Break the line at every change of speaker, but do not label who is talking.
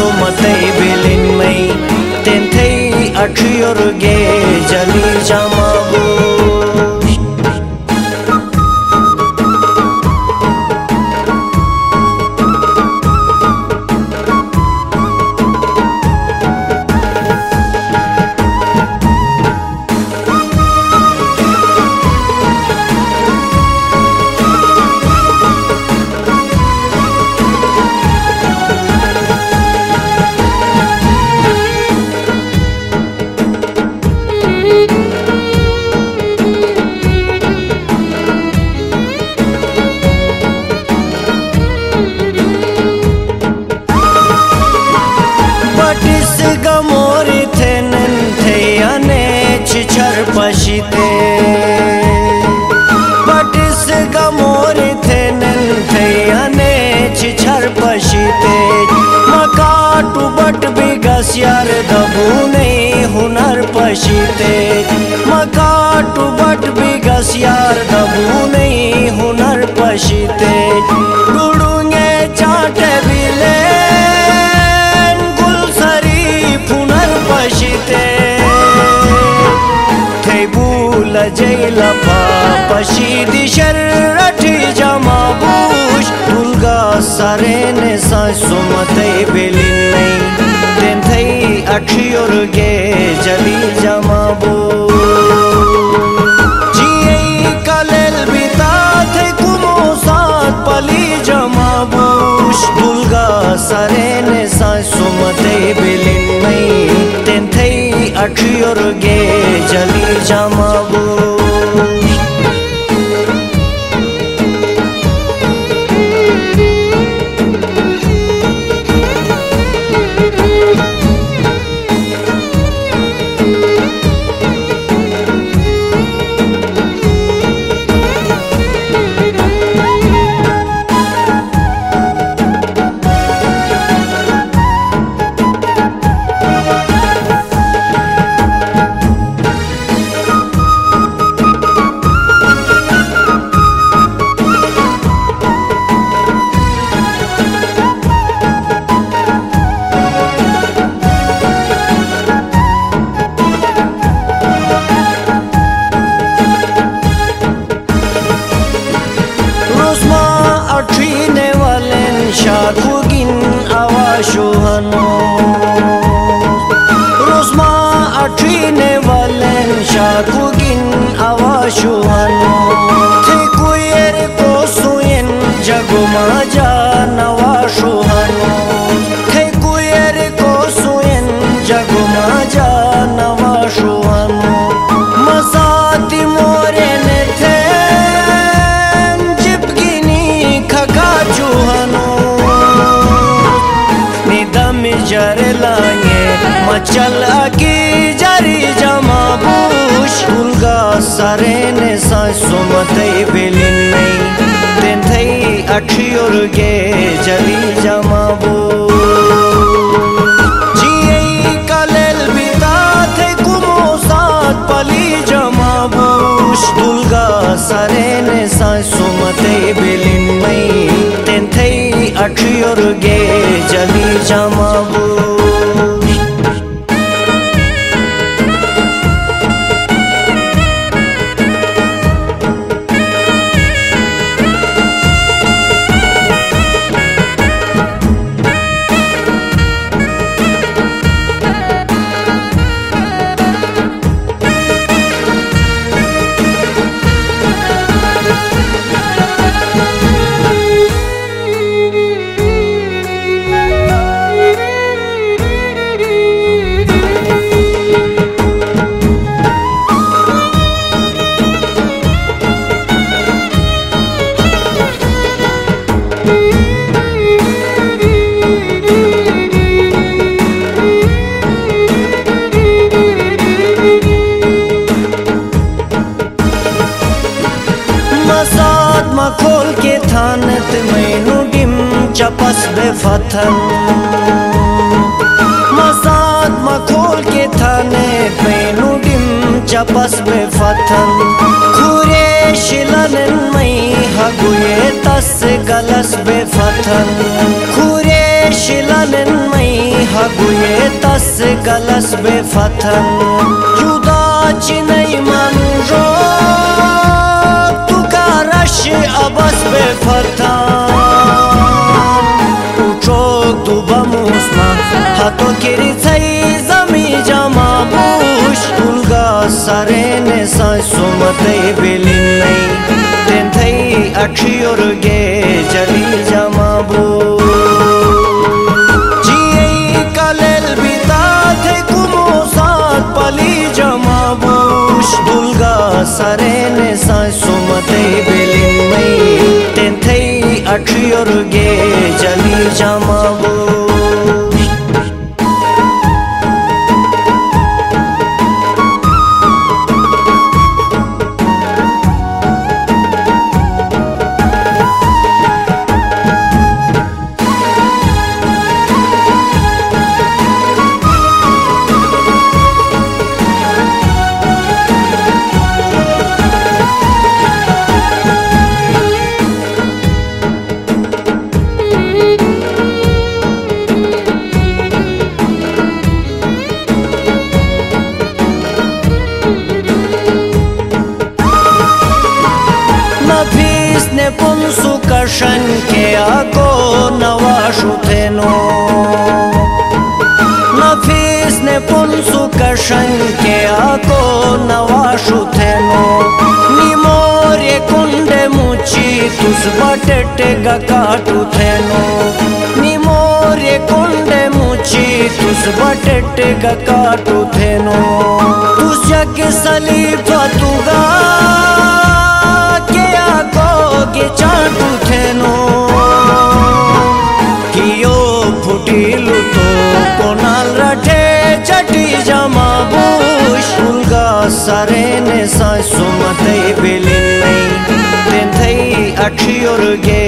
सुमते बिलिन मई तेंथे अठियोर गे जली जमाबू गमोरी थे नन्थे अने छिछर पशिते बटिस गमोरी थे नन्थे अने छिछर पशिते मकाटू बट बिगस यार दबू नहीं हुनर पशिते मकाटू बट बिगस यार दबू नहीं हुनर पशिते डुडूंगे चाटे बिले जैला पशी दिशर रठी जमाबूश दुलगा सारे ने सुमते बिलिन नहीं तेंथे अठियोर गे जली जमाबू जिये कलेल बिता थे कुमो साथ पली जमाबूश दुलगा सारे ने सुमते बिलिन नहीं तेंथे अठियोर गे जली जमाबू शाकुगिन आवाशुहनो रोजमा अठीने वालेन शाकुगिन आवाशुहनो थे कुएर को सुयन जगुमा जा नवाशुहनो थे कुएर को सुयन जगुमा जा नवाशुहनो मसाती मोरे ने थे जिपगिनी खका चुहनो जर लांगे मचल की जरी जमाबूश दुलगा सारे ने सुमते बिलिन नहीं तेंथे अठियोर गे जली जमाबू जिये कलेल बिता थे कुमो साथ पली जमाबूश दुलगा सारे ने सुमते बिलिन नहीं तेंथे अठियोर गे जली जमाबू खोल के थानत मैनू डिम चपस बेफथन मसाद खोल के थाने मैनू डिम चपस बेफथन खुरे शिलन मई हगुए तस गलस बेफथन खुरे शिलन मई तस गलस बेफथन जुदा चिनई मन रो तुका रश अबस बेफथन उठो दुबमुस्ना हाथों किरी थई जमी जमा बुश तुलगा सरे ने सुमते बिलिन नहीं तेन थई अक्षियोर गे जली जमा बू सरे ने सुमते बिलिन मई तेन थई अक्षियोर गे जली जमाबू पुंसु कशन के आको नवाशु थेनो नफीस ने पुंसु कशन के आको नवाशु थेनो निमोरे कुंडे मुची तुस बटेटे गकाटु थेनो निमोरे कुंडे मुची तुस बटेटे गकाटु थेनो तुस जग सली फतुगा के चाटू थेनो कियो फुटीलु तो कोनाल रटे चटी जमा बुश उलगा सरे ने सुमते बिलिन नहीं तेन थई अक्षियोर गे